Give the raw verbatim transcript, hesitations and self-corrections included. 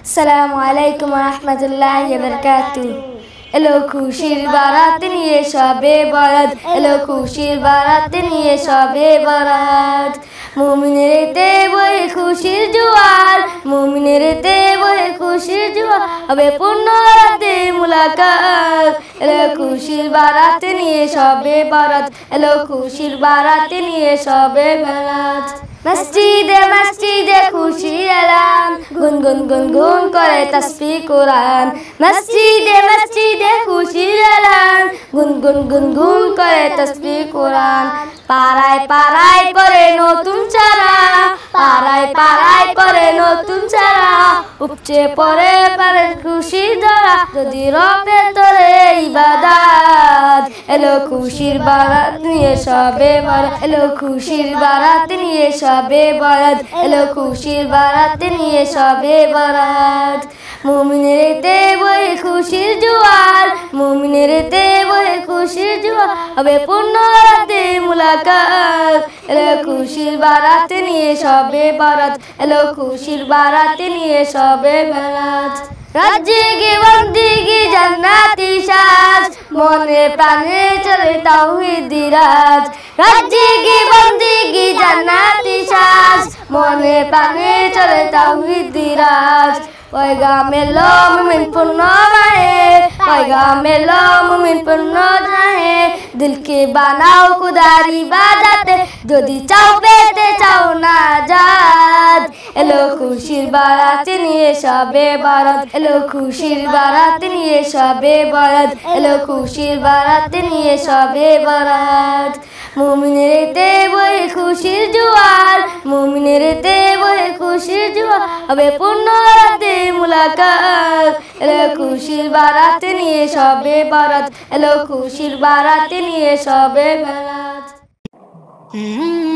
আসসালামু আলাইকুম ওয়া রাহমাতুল্লাহি ওয়া বারাকাতুহু। এলো খুশির বারাত নিয়ে শবে বরাত, এলো খুশির বারাত নিয়ে শবে বরাত। মুমিনেরতে বয়ে খুশির জোয়ার, মুমিনেরতে বয়ে খুশির জোয়ার, হবে পূর্ণ রাতে মুলাকাত। এলো খুশির বারাত নিয়ে শবে বরাত, এলো খুশির বারাত নিয়ে শবে বরাত। মসজিদে মসজিদে খুশির এলান, গুন গুন গুন গুন করে তাসবিহ কোরআন। মসজিদে মসজিদে খুশির এলান, গুন গুন গুন গুন করে তাসবিহ কোরআন। পাড়ায় পাড়ায় পরে নতুন চারা, পাড়ায় পাড়ায় পরে নতুন চারা, উপচে পড়ে পারে খুশির ধারা, যদি রবে তোরে ইবাদত। এলো খুশির বারাত নিয়ে শবে বরাত, এলো খুশির বারাত নিয়ে শবে বরাত, এলো খুশির বারাত নিয়ে শবে বরাত। মুমিনেরতে বয়ে খুশির জোয়ার, মুমিনেরতে বয়ে খুশির জোয়ার, হবে পূর্ণ রাতে মুলাকাত। এলো খুশির বারাত নিয়ে শবে বরাত, এলো খুশির বারাত নিয়ে শবে বরাত। রাজ্যে বন্দিগি জান্নাতি সাজ, মনে প্রাণে চলে তাওহীদি রাজ। রাজ্যে বন্দিগি জান্নাতি সাজ, মনে প্রাণে চলে তাওহীদি রাজ। পয়গামে লো মুমিন পূর্ণ মাহে, পয়গামে লো মুমিন পূর্ণ জাহে, দিলকে বানাও খুদার ইবাদতে, যদি চাও পেতে চাও নাজাত। এলো খুশির বারাত নিয়ে শবে বরাত, এলো খুশির বারাত নিয়ে শবে বরাত, এলো খুশির বারাত নিয়ে শবে বরাত। মুমিনেরতে বয়ে খুশির জোয়ার, মুমিনেরতে বয়ে খুশির জোয়ার, হবে পূর্ণ রাতে মুলাকাত। এলো খুশির বারাত নিয়ে শবে বরাত, এলো খুশির বারাত নিয়ে শবে বরাত।